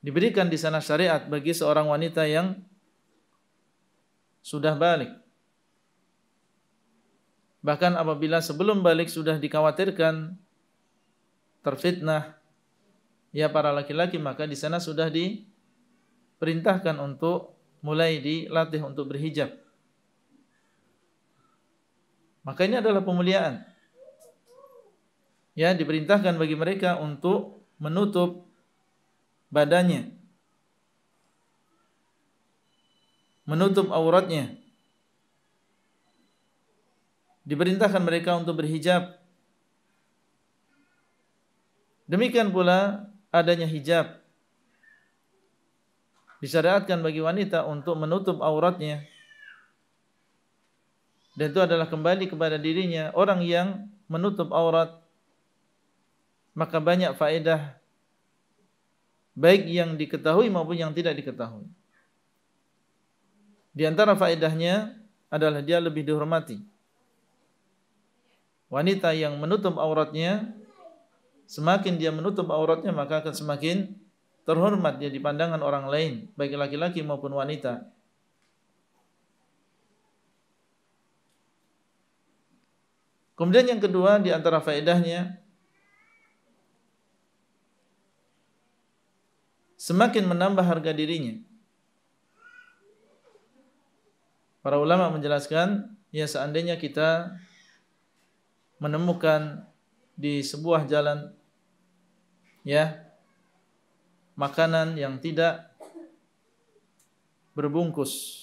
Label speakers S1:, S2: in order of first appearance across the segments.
S1: Diberikan di sana syariat bagi seorang wanita yang sudah balik. Bahkan apabila sebelum balik sudah dikhawatirkan terfitnah ya para laki-laki, maka di sana sudah diperintahkan untuk mulai dilatih untuk berhijab. Maka ini adalah pemuliaan. Ya, diperintahkan bagi mereka untuk menutup badannya, menutup auratnya. Diperintahkan mereka untuk berhijab. Demikian pula adanya hijab. Disyariatkan bagi wanita untuk menutup auratnya. Dan itu adalah kembali kepada dirinya. Orang yang menutup aurat, maka banyak faedah, baik yang diketahui maupun yang tidak diketahui. Di antara faedahnya adalah dia lebih dihormati. Wanita yang menutup auratnya, semakin dia menutup auratnya, maka akan semakin terhormat dia di pandangan orang lain, baik laki-laki maupun wanita. Kemudian yang kedua di antara faedahnya, semakin menambah harga dirinya. Para ulama menjelaskan, ya seandainya kita menemukan di sebuah jalan ya makanan yang tidak berbungkus,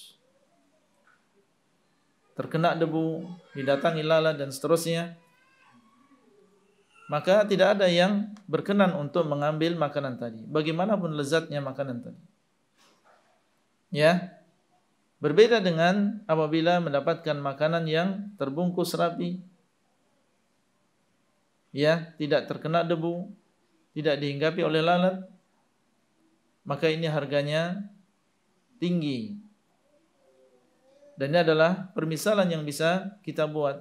S1: terkena debu, didatangi lalat dan seterusnya, maka tidak ada yang berkenan untuk mengambil makanan tadi, bagaimanapun lezatnya makanan tadi. Ya, berbeda dengan apabila mendapatkan makanan yang terbungkus rapi, ya, tidak terkena debu, tidak dihinggapi oleh lalat, maka ini harganya tinggi. Dan ini adalah permisalan yang bisa kita buat.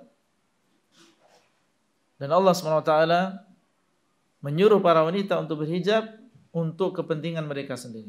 S1: Dan Allah SWT menyuruh para wanita untuk berhijab untuk kepentingan mereka sendiri.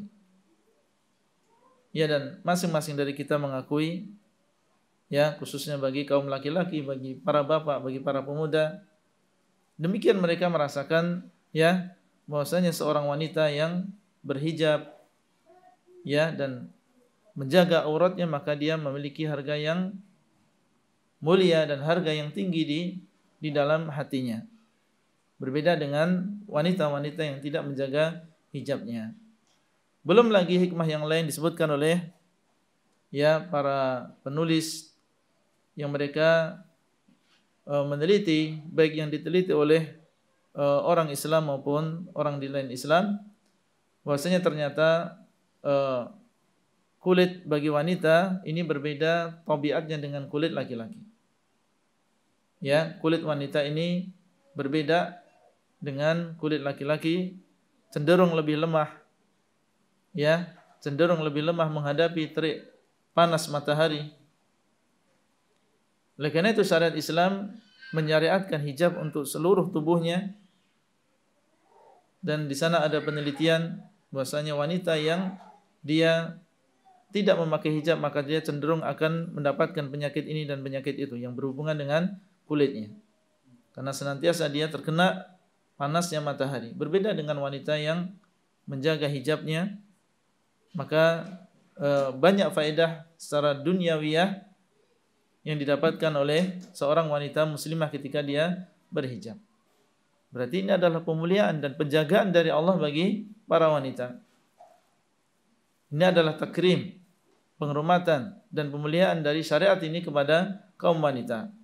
S1: Ya, dan masing-masing dari kita mengakui, ya, khususnya bagi kaum laki-laki, bagi para bapak, bagi para pemuda, demikian mereka merasakan, ya, bahwasanya seorang wanita yang berhijab, ya, dan menjaga auratnya, maka dia memiliki harga yang mulia dan harga yang tinggi di dalam hatinya. Berbeda dengan wanita-wanita yang tidak menjaga hijabnya. Belum lagi hikmah yang lain disebutkan oleh, ya, para penulis yang mereka meneliti, baik yang diteliti oleh orang Islam maupun orang di lain Islam, bahwasanya ternyata kulit bagi wanita ini berbeda tabiatnya dengan kulit laki-laki. Ya, kulit wanita ini berbeda dengan kulit laki-laki, cenderung lebih lemah. Ya, cenderung lebih lemah menghadapi terik panas matahari. Oleh karena itu syariat Islam menyariatkan hijab untuk seluruh tubuhnya. Dan di sana ada penelitian bahwasanya wanita yang dia tidak memakai hijab, maka dia cenderung akan mendapatkan penyakit ini dan penyakit itu yang berhubungan dengan kulitnya. Karena senantiasa dia terkena panasnya matahari. Berbeda dengan wanita yang menjaga hijabnya, maka banyak faedah secara duniawiyah yang didapatkan oleh seorang wanita muslimah ketika dia berhijab. Berarti ini adalah pemuliaan dan penjagaan dari Allah bagi para wanita. Ini adalah takrim, penghormatan dan pemuliaan dari syariat ini kepada kaum wanita.